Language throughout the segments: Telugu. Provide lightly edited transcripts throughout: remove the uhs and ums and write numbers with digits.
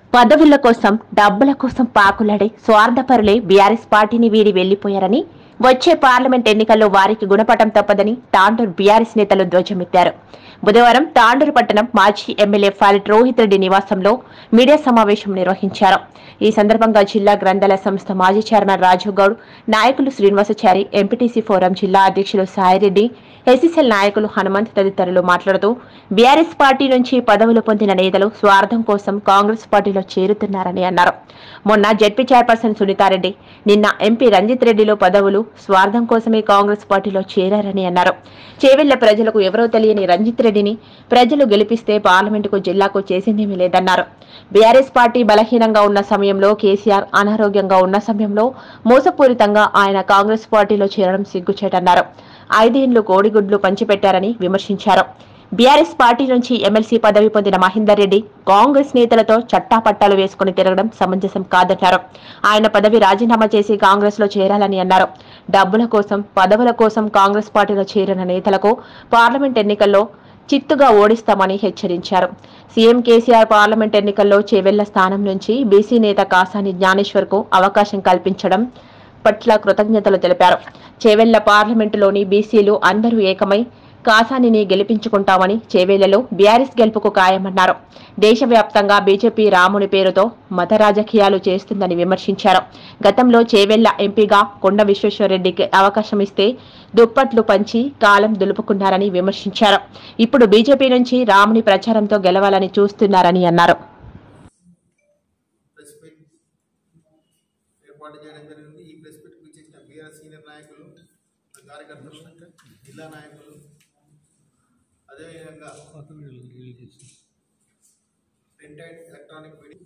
పదవుల కోసం డబ్బుల కోసం పాకులాడే స్వార్థపరులే బీఆర్ఎస్ పార్టీని వీడి వెళ్లిపోయారని, వచ్చే పార్లమెంట్ ఎన్నికల్లో వారికి గుణపటం తప్పదని తాండూరు బీఆర్ఎస్ నేతలు ధ్వజమెత్తారు. బుధవారం తాండూరు పట్టణం మాజీ ఎమ్మెల్యే ఫాలిట్ రోహిత్ రెడ్డి నివాసంలో మీడియా సమావేశం నిర్వహించారు. ఈ సందర్భంగా జిల్లా గ్రంథాల సంస్థ మాజీ చైర్మన్ రాజు గౌడ్, నాయకులు శ్రీనివాసచారి, ఎంపీటీసీ ఫోరం జిల్లా అధ్యక్షులు సాయిరెడ్డి, ఎస్సీసీఎల్ నాయకులు హనుమంత్ తదితరులు మాట్లాడుతూ, బీఆర్ఎస్ పార్టీ నుంచి పదవులు పొందిన నేతలు స్వార్థం కోసం కాంగ్రెస్ పార్టీలో చేరుతున్నారని అన్నారు. మొన్న జెడ్పీ చైర్పర్సన్ సునీతారెడ్డి, నిన్న ఎంపీ రంజిత్ రెడ్డిలో పదవులు స్వార్థం కోసమే కాంగ్రెస్ పార్టీలో చేరారని అన్నారు. చేవెళ్ల ప్రజలకు ఎవరో తెలియని రంజిత్ రెడ్డిని ప్రజలు గెలిపిస్తే పార్లమెంటుకు జిల్లాకు చేసిందేమీ లేదన్నారు. బీఆర్ఎస్ పార్టీ బలహీనంగా ఉన్న సమయంలో, కేసీఆర్ అనారోగ్యంగా ఉన్న సమయంలో మోసపూరితంగా ఆయన కాంగ్రెస్ పార్టీలో చేరడం సిగ్గుచేటన్నారు. 5 ఏళ్లు కోడిగుడ్లు పంచిపెట్టారని విమర్శించారు. బీఆర్ఎస్ పార్టీ నుంచి ఎమ్మెల్సీ పదవి పొందిన మహేందర్ రెడ్డి కాంగ్రెస్ నేతలతో చట్టాపట్టాలు వేసుకుని తిరగడం సమంజసం కాదన్నారు. ఆయన పదవి రాజీనామా చేసి కాంగ్రెస్ లో చేరాలని అన్నారు. డబ్బుల కోసం, పదవుల కోసం కాంగ్రెస్ పార్టీలో చేరిన నేతలకు పార్లమెంట్ ఎన్నికల్లో చిత్తుగా ఓడిస్తామని హెచ్చరించారు. సీఎం కేసీఆర్ పార్లమెంట్ ఎన్నికల్లో చేవెళ్ల స్థానం నుంచి బీసీ నేత కాసాని జ్ఞానేశ్వర్ కు అవకాశం కల్పించడం పట్ల కృతజ్ఞతలు తెలిపారు. చేవెళ్ల పార్లమెంటులోని బీసీలు అందరూ ఏకమై కాసానిని గెలిపించుకుంటామని, చేవేళ్లలో బీఆర్ఎస్ గెలుపుకు ఖాయమన్నారు. దేశవ్యాప్తంగా బీజేపీ రాముని పేరుతో మత రాజకీయాలు చేస్తుందని విమర్శించారు. గతంలో చేవెళ్ల ఎంపీగా కొండ విశ్వేశ్వరరెడ్డికి అవకాశం ఇస్తే దుప్పట్లు పంచి కాలం దులుపుకున్నారని విమర్శించారు. ఇప్పుడు బీజేపీ నుంచి రాముని ప్రచారంతో గెలవాలని చూస్తున్నారని అన్నారు. అదేవిధంగా ప్రింట్ అండ్ ఎలక్ట్రానిక్ మీడియా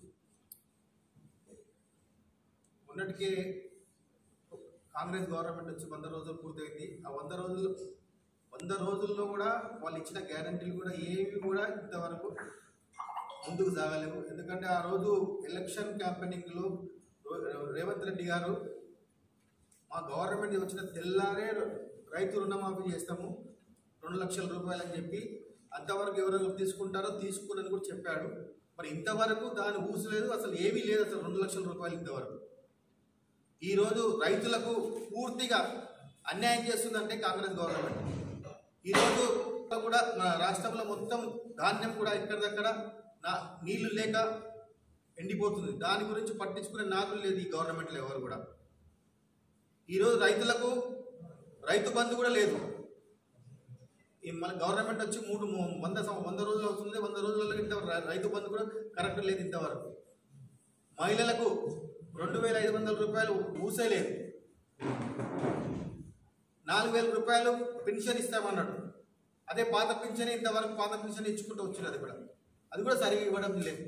మొన్నటికే కాంగ్రెస్ గవర్నమెంట్ వచ్చి 100 రోజులు పూర్తయింది. ఆ 100 రోజుల్లో కూడా వాళ్ళు ఇచ్చిన గ్యారంటీలు కూడా ఏవి కూడా ఇంతవరకు ముందుకు సాగలేవు. ఎందుకంటే ఆ రోజు ఎలక్షన్ క్యాంపెయినింగ్లో రేవంత్ రెడ్డి గారు మా గవర్నమెంట్ వచ్చిన తెల్లారే రైతు రుణమాఫీ చేస్తాము 2 లక్షల రూపాయలు అని చెప్పి అంతవరకు ఎవరెవరు తీసుకుంటారో తీసుకుని కూడా చెప్పాడు. మరి ఇంతవరకు దాని ఊసలేదు, అసలు ఏమీ లేదు. అసలు 2 లక్షల రూపాయలు ఇంతవరకు. ఈరోజు రైతులకు పూర్తిగా అన్యాయం చేస్తుందంటే కాంగ్రెస్ గవర్నమెంట్. ఈరోజు కూడా మన రాష్ట్రంలో మొత్తం ధాన్యం కూడా ఎక్కడిదక్కడ నీళ్లు లేక ఎండిపోతుంది. దాని గురించి పట్టించుకునే నాదులు లేదు ఈ గవర్నమెంట్లో ఎవరు కూడా. ఈరోజు రైతులకు రైతు బంధు కూడా లేదు. మన గవర్నమెంట్ వచ్చి 100 రోజులు అవుతుంది. 100 రోజులలో ఇంతవరకు రైతు బంధు కూడా కరెక్ట్ లేదు. ఇంతవరకు మహిళలకు 2500 రూపాయలు ఊసే లేదు. 4000 రూపాయలు పెన్షన్ ఇస్తామన్నాడు. అదే పాత పెన్షన్ ఇంతవరకు పాత పెన్షన్ ఇచ్చుకుంటూ వచ్చింది. అది కూడా సరిగా ఇవ్వడం లేదు.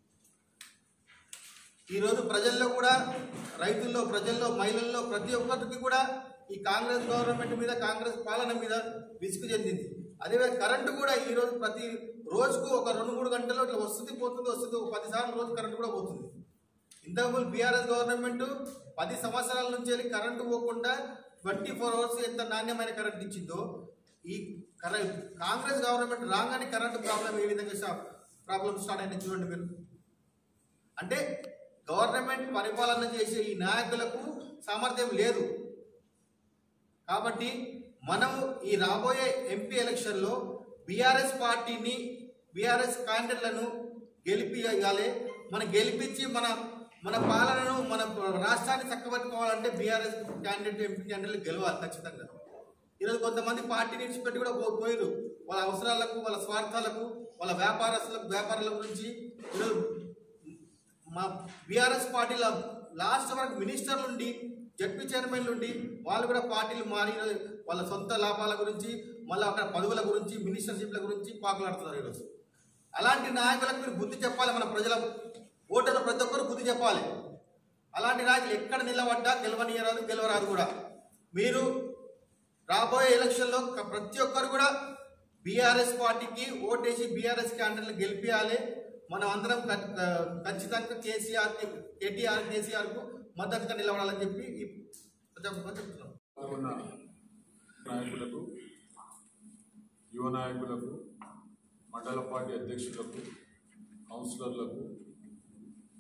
ఈరోజు ప్రజల్లో కూడా రైతుల్లో, ప్రజల్లో, మహిళల్లో ప్రతి ఒక్కరికి కూడా ఈ కాంగ్రెస్ గవర్నమెంట్ మీద, కాంగ్రెస్ పాలన మీద విసుగు చెందింది. అదేవిధంగా కరెంటు కూడా ఈరోజు ప్రతి రోజుకు ఒక 2-3 గంటల్లో ఇట్లా వస్తుంది పోతుంది. ఒక 10 సార్లు రోజు కరెంటు కూడా పోతుంది. ఇంతకుముందు బీఆర్ఎస్ గవర్నమెంట్ 10 సంవత్సరాల నుంచి వెళ్ళి కరెంటు పోకుండా 24 అవర్స్ ఎంత నాణ్యమైన కరెంట్ ఇచ్చిందో, ఈ కాంగ్రెస్ గవర్నమెంట్ రాగానే కరెంటు ప్రాబ్లం ఏ విధంగా ప్రాబ్లం స్టార్ట్ అయినా చూడండి మీరు. అంటే గవర్నమెంట్ పరిపాలన చేసే ఈ నాయకులకు సామర్థ్యం లేదు. కాబట్టి మనము ఈ రాబోయే ఎంపీ ఎలక్షన్లో బీఆర్ఎస్ పార్టీని, బీఆర్ఎస్ క్యాండిడేట్లను గెలిపియాలి. మనం గెలిపించి మన పాలనను, మన రాష్ట్రాన్ని చక్కబెట్టుకోవాలంటే బీఆర్ఎస్ క్యాండిడేట్, ఎంపీ క్యాండిడేట్లు గెలవాలి ఖచ్చితంగా. ఈరోజు కొంతమంది పార్టీని విడిచిపెట్టి కూడా పోయిరు. వాళ్ళ అవసరాలకు, వాళ్ళ స్వార్థాలకు, వాళ్ళ వ్యాపారాల గురించి. ఈరోజు మా బీఆర్ఎస్ పార్టీలో లాస్ట్ వరకు మినిస్టర్లు ఉండి, జడ్పీ చైర్మన్లు ఉండి వాళ్ళు కూడా పార్టీలు మారి వాళ్ళ సొంత లాభాల గురించి, మళ్ళీ అక్కడ పదవుల గురించి, మినిస్టర్షిప్ల గురించి పాకులాడుతున్నారు ఈరోజు. అలాంటి నాయకులకు మీరు బుద్ధి చెప్పాలి. మన ప్రజల ఓటర్లు ప్రతి ఒక్కరు బుద్ధి చెప్పాలి. అలాంటి నాయకులు ఎక్కడ నిలబడ్డా గెలవరాదు కూడా. మీరు రాబోయే ఎలక్షన్లో ప్రతి ఒక్కరు కూడా బీఆర్ఎస్ పార్టీకి ఓటేసి బీఆర్ఎస్ క్యాండిడేట్లు గెలిపించాలి. మనం అందరం ఖచ్చితంగా కేసీఆర్కు మద్దతుగా నిలబడాలని చెప్పి చెప్తున్నాం. నాయకులకు, యువ నాయకులకు, మండల పార్టీ అధ్యక్షులకు, కౌన్సిలర్లకు,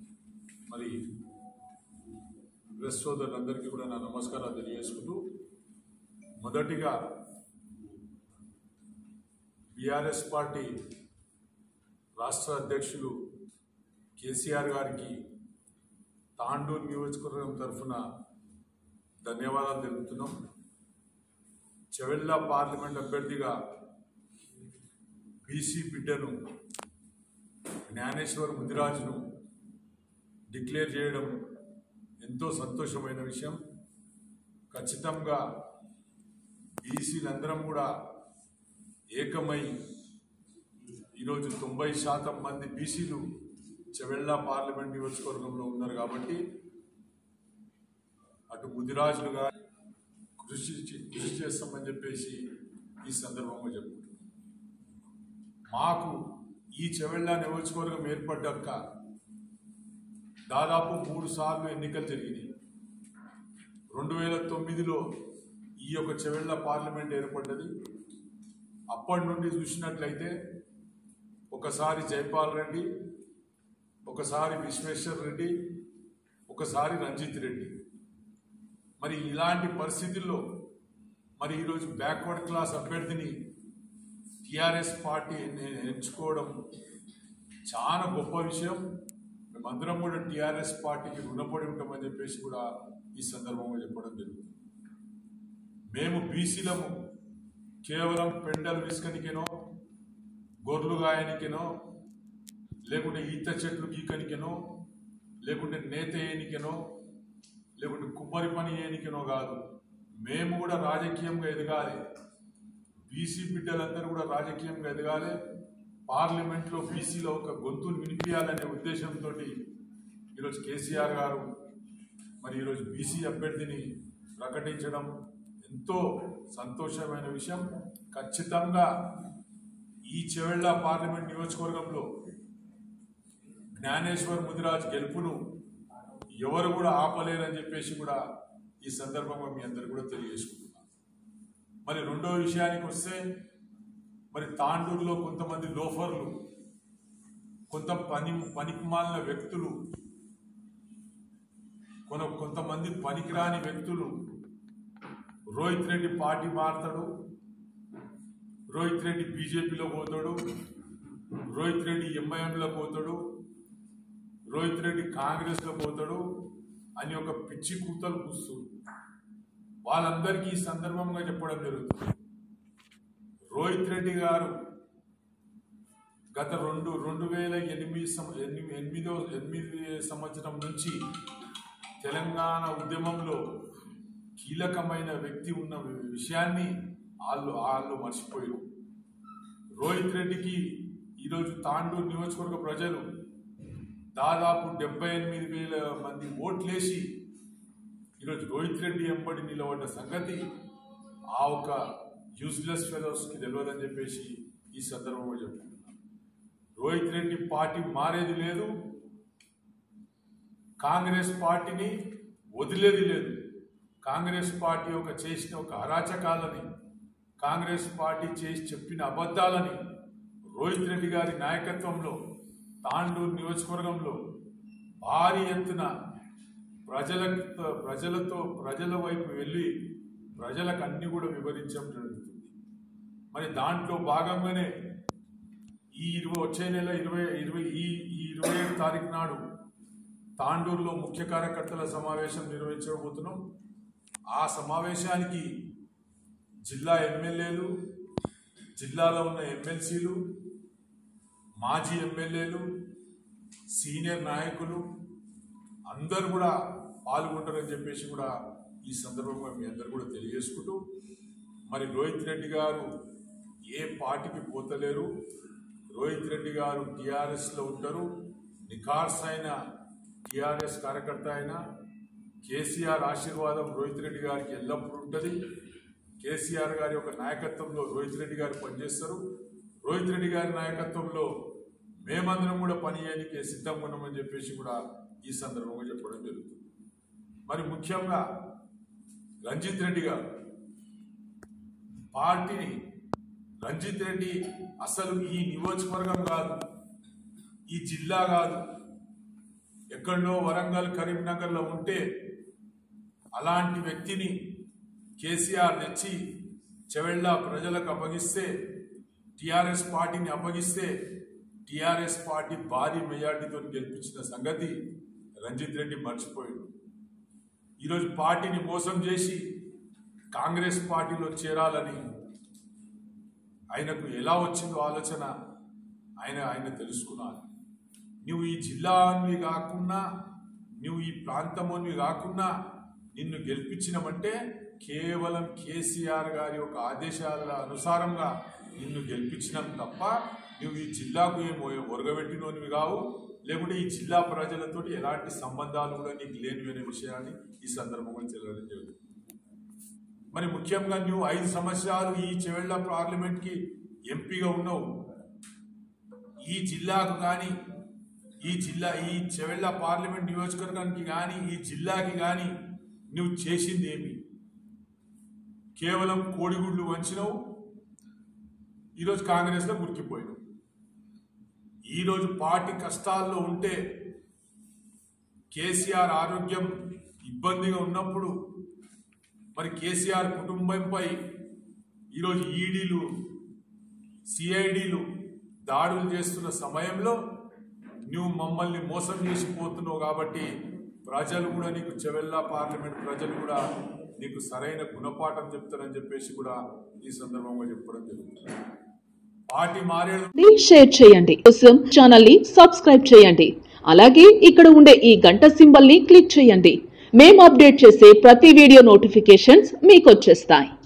మరి ప్రెస్ సోదరులందరికీ కూడా నా నమస్కారాలు తెలియజేసుకుంటూ మొదటిగా బీఆర్ఎస్ పార్టీ రాష్ట్ర అధ్యక్షులు కేసీఆర్ గారికి తాండూరు నియోజకవర్గం తరఫున ధన్యవాదాలు తెలుపుతున్నాం. చెవెళ్ళ పార్లమెంట్ అభ్యర్థిగా బీసీ బిడ్డను జ్ఞానేశ్వర్ ముదిరాజును డిక్లేర్ చేయడం ఎంతో సంతోషమైన విషయం. ఖచ్చితంగా బీసీలందరం కూడా ఏకమై ఈరోజు 90% మంది బీసీలు చెవెళ్ళ పార్లమెంట్ నియోజకవర్గంలో ఉన్నారు కాబట్టి అటు ముదిరాజులుగా కృషి చేస్తామని చెప్పేసి ఈ సందర్భంగా చెప్పుకుంటున్నాం. మాకు ఈ చెవెళ్ళ నియోజకవర్గం ఏర్పడ్డాక దాదాపు 3 సార్లు ఎన్నికలు జరిగినాయి. 2009లో ఈ యొక్క చెవెళ్ళ పార్లమెంట్ ఏర్పడ్డది. అప్పటి నుండి చూసినట్లయితే ఒకసారి జైపాల్ రెడ్డి, ఒకసారి విశ్వేశ్వర్ రెడ్డి, ఒకసారి రంజిత్ రెడ్డి. మరి ఇలాంటి పరిస్థితుల్లో మరి ఈరోజు బ్యాక్వర్డ్ క్లాస్ అభ్యర్థిని టీఆర్ఎస్ పార్టీ ఎంచుకోవడం చాలా గొప్ప విషయం. మేమందరం కూడా టీఆర్ఎస్ పార్టీకి రుణపడి ఉంటామని చెప్పేసి కూడా ఈ సందర్భంగా చెప్పడం జరుగుతుంది. మేము బీసీలము కేవలం పెండలు విసుకనికేనో, గొర్రెలు గాయనికేనో, లేకుంటే ఈత చెట్లు గీకనికేనో, లేకుంటే నేత ఏనికేనో, లేకుంటే కుమ్మరి పని ఏనికేనో కాదు. మేము కూడా రాజకీయంగా ఎదగాలి. బీసీ బిడ్డలందరూ కూడా రాజకీయంగా ఎదగాలి. పార్లమెంట్లో బీసీలో ఒక గొంతును వినిపించాలనే ఉద్దేశంతో ఈరోజు కేసీఆర్ గారు మరి ఈరోజు బీసీ అభ్యర్థిని ప్రకటించడం ఎంతో సంతోషమైన విషయం. ఖచ్చితంగా ఈ చెవెళ్ళ పార్లమెంట్ నియోజకవర్గంలో జ్ఞానేశ్వర్ ముదిరాజ్ గెలుపును ఎవరు కూడా ఆపలేరని చెప్పేసి కూడా ఈ సందర్భంగా మీ అందరు కూడా తెలియజేసుకుంటున్నాను. మరి రెండో విషయానికి వస్తే మరి తాండూరులో కొంతమంది లోఫర్లు, పనికిమాలిన వ్యక్తులు, కొంతమంది పనికిరాని వ్యక్తులు రోహిత్ రెడ్డి పార్టీ మారుతాడు, రోహిత్ రెడ్డి బీజేపీలో పోతాడు, రోహిత్ రెడ్డి ఎంఐఎంలో పోతాడు, రోహిత్ రెడ్డి కాంగ్రెస్లో పోతాడు అని ఒక పిచ్చి కూతలు కూస్తుంది. వాళ్ళందరికీ ఈ సందర్భంగా చెప్పడం జరుగుతుంది. రోహిత్ రెడ్డి గారు గత 2008 సంవత్సరం నుంచి తెలంగాణ ఉద్యమంలో కీలకమైన వ్యక్తి ఉన్న విషయాన్ని వాళ్ళు మర్చిపోయారు. రోహిత్ రెడ్డికి ఈరోజు తాండూరు నియోజకవర్గ ప్రజలు దాదాపు 78,000 మంది ఓట్లేసి ఈరోజు రోహిత్ రెడ్డి ఎంబడి నిలబడ్డ సంగతి ఆ ఒక యూజ్లెస్ ఫెలోస్కి తెలియదని చెప్పేసి ఈ సందర్భంగా చెప్పుకుంటున్నాను. రోహిత్ రెడ్డి పార్టీ మారేది లేదు, కాంగ్రెస్ పార్టీని వదిలేది లేదు. కాంగ్రెస్ పార్టీ చేసిన ఒక అరాచకాలని, కాంగ్రెస్ పార్టీ చేసి చెప్పిన అబద్ధాలని రోహిత్ రెడ్డి గారి నాయకత్వంలో తాండూరు నియోజకవర్గంలో భారీ ఎత్తున ప్రజల వైపు వెళ్ళి ప్రజలకు అన్ని కూడా వివరించడం జరుగుతుంది. మరి దాంట్లో భాగంగానే వచ్చే నెల 27 తారీఖు నాడు తాండూరులో ముఖ్య కార్యకర్తల సమావేశం నిర్వహించబోతున్నాం. ఆ సమావేశానికి జిల్లా ఎమ్మెల్యేలు, జిల్లాలో ఉన్న ఎమ్మెల్సీలు, మాజీ ఎమ్మెల్యేలు, సీనియర్ నాయకులు అందరూ కూడా పాల్గొంటారని చెప్పేసి కూడా ఈ సందర్భంగా మీ అందరు కూడా తెలియజేసుకుంటూ మరి రోహిత్ రెడ్డి గారు ఏ పార్టీకి పోతలేరు. రోహిత్ రెడ్డి గారు టీఆర్ఎస్లో ఉంటారు. నిఖార్సైన టీఆర్ఎస్ కార్యకర్త అయినా కేసీఆర్ ఆశీర్వాదం రోహిత్ రెడ్డి గారికి ఎల్లప్పుడూ ఉంటుంది. కేసీఆర్ గారి యొక్క నాయకత్వంలో రోహిత్ రెడ్డి గారు పనిచేస్తారు. రోహిత్ రెడ్డి గారి నాయకత్వంలో మేమందరం కూడా పనిచేయడానికి సిద్ధంగా ఉన్నామని చెప్పేసి కూడా ఈ సందర్భంగా చెప్పడం జరుగుతుంది. మరి ముఖ్యంగా రంజిత్ రెడ్డి గారు పార్టీని, రంజిత్ రెడ్డి అసలు ఈ నియోజకవర్గం కాదు, ఈ జిల్లా కాదు, ఎక్కడో వరంగల్ కరీంనగర్లో ఉంటే అలాంటి వ్యక్తిని కేసీఆర్ తెచ్చి చెవెళ్ళ ప్రజలకు అప్పగిస్తే, టీఆర్ఎస్ పార్టీని అప్పగిస్తే టీఆర్ఎస్ పార్టీ భారీ మెజార్టీతో గెలిపించిన సంగతి రంజిత్ రెడ్డి మర్చిపోయాడు. ఈరోజు పార్టీని మోసం చేసి కాంగ్రెస్ పార్టీలో చేరాలని ఆయనకు ఎలా వచ్చిందో ఆలోచన ఆయన తెలుసుకున్నాను. నువ్వు ఈ జిల్లాని కాకుండా, నువ్వు ఈ ప్రాంతంలోని కాకుండా నిన్ను గెలిపించినమంటే కేవలం కేసీఆర్ గారి యొక్క ఆదేశాల అనుసారంగా నిన్ను గెలిపించినాం తప్ప నువ్వు ఈ జిల్లాకు ఏమో ఒరగబెట్టినోనివి కావు, లేకుంటే ఈ జిల్లా ప్రజలతో ఎలాంటి సంబంధాలు కూడా నీకు లేనివి అనే విషయాన్ని ఈ సందర్భంగా తెలియడం జరుగుతుంది. మరి ముఖ్యంగా నువ్వు 5 సంవత్సరాలు ఈ చెవెళ్ళ పార్లమెంట్కి ఎంపీగా ఉన్నావు. ఈ జిల్లాకు కానీ, ఈ చెవెళ్ళ పార్లమెంట్ నియోజకవర్గానికి కానీ, ఈ జిల్లాకి కానీ నువ్వు చేసింది ఏమి? కేవలం కోడిగుడ్లు వంచినవు. ఈరోజు కాంగ్రెస్లో ఉరికిపోయినావు. ఈరోజు పార్టీ కష్టాల్లో ఉంటే, కేసీఆర్ ఆరోగ్యం ఇబ్బందిగా ఉన్నప్పుడు, మరి కేసీఆర్ కుటుంబంపై ఈరోజు ఈడీలు, సిఐడీలు దాడులు చేస్తున్న సమయంలో నువ్వు మమ్మల్ని మోసం చేసిపోతున్నావు. కాబట్టి ప్రజలు కూడా నీకు చెవెళ్ళ పార్లమెంట్ ప్రజలు కూడా నీకు సరైన గుణపాఠం చెప్తారని చెప్పేసి కూడా ఈ సందర్భంగా చెప్పడం జరుగుతుంది. పార్టీ మారేది షేర్ చేయండి, కోసం ఛానల్ ని సబ్స్క్రైబ్ చేయండి. అలాగే ఇక్కడ ఉండే ఈ గంట సింబల్ ని క్లిక్ చేయండి. మేము అప్డేట్ చేసే ప్రతి వీడియో నోటిఫికేషన్స్ మీకు వచ్చేస్తాయి.